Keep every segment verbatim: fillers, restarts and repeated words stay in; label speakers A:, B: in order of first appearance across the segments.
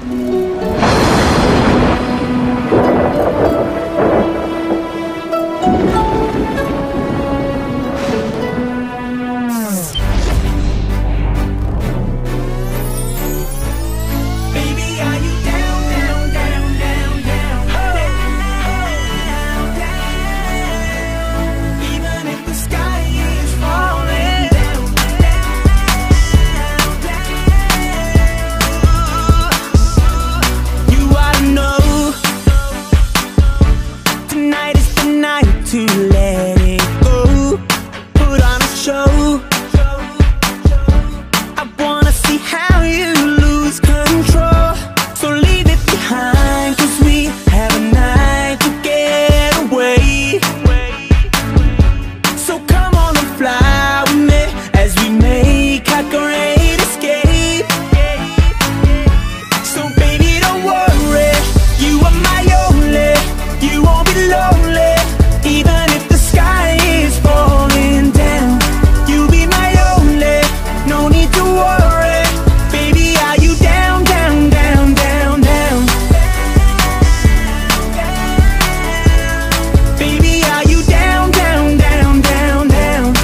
A: To let it go, put on a show. I wanna see how you lose control. So leave it behind, cause we have a night to get away. So come on and fly with me as we make our great escape. So baby, don't worry, you are my only. You won't be lonely. Even if the sky is falling down, you'll be my only. No need to worry. Baby, are you down, down, down, down, down? Baby, are you down, down, down, down, down?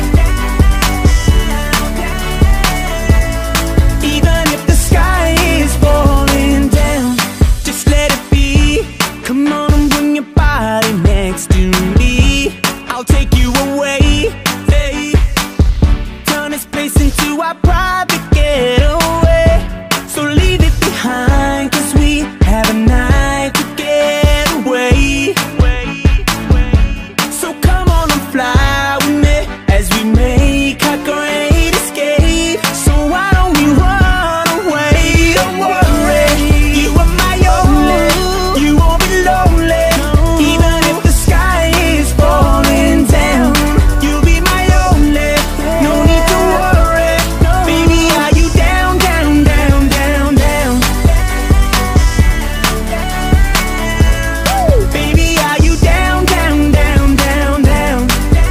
A: Even if the sky is falling down, just let it be. Come on and bring your body next to me. I'll take you away, hey. Turn this place into our private getaway. So leave it behind, cause we have a night to get away. So come on and fly with me as we make our great escape. So why don't we run away? Don't worry, you are my only. You won't be lonely. Even if the sky is falling down, you'll be my only. No need to worry. Baby, are you down, down, down, down, down? Baby, are you down, down, down, down, down?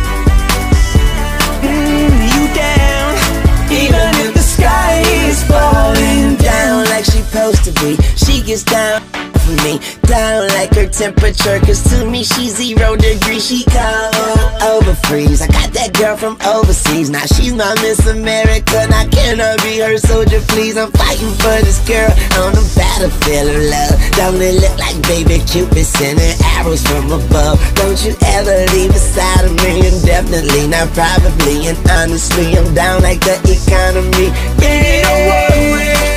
A: Mm, you down? Even if the sky is falling down like she supposed to be, she gets down for me, down like her temperature. Cause to me she's zero degrees, she cold over freeze. I got that girl from overseas, now she's my Miss America. Now can I be her soldier, please? I'm fighting for this girl on the battlefield of love. Don't it look like baby Cupid sending arrows from above? Don't you ever leave beside of me, indefinitely, not probably. And honestly, I'm down like the economy. Baby, don't worry,